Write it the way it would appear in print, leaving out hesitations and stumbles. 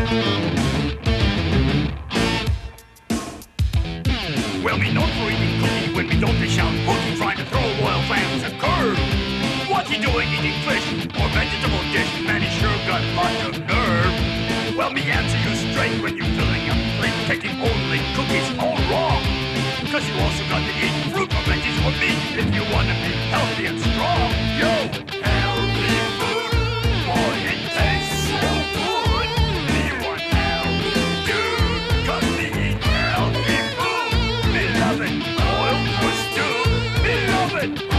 Well, me known for eating cookie when me don't dish out cookie, trying to throw royal fans a curve. What's he doing eating fish or vegetable dish? Man, he sure got lots of nerve. Well, me answer you straight when you filling up plate, taking only cookies all wrong. Cause you also got to eat fruit or veggies or meat if you want to be healthy and strong. Yo, healthy food, boy, it tastes so good. Me want healthy dude, cause me eat healthy food. Me love it, boiled or stewed. Me love it.